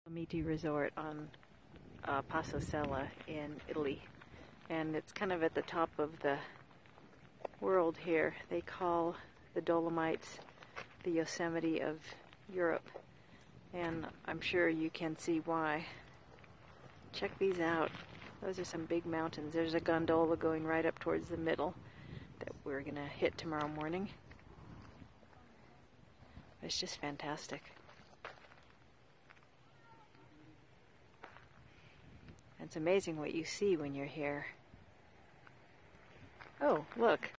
Dolomiti resort on Passo, Sella in Italy, and it's kind of at the top of the world here. They call the Dolomites the Yosemite of Europe, and I'm sure you can see why. Check these out. Those are some big mountains. There's a gondola going right up towards the middle that we're gonna hit tomorrow morning. It's just fantastic. It's amazing what you see when you're here. Oh, look,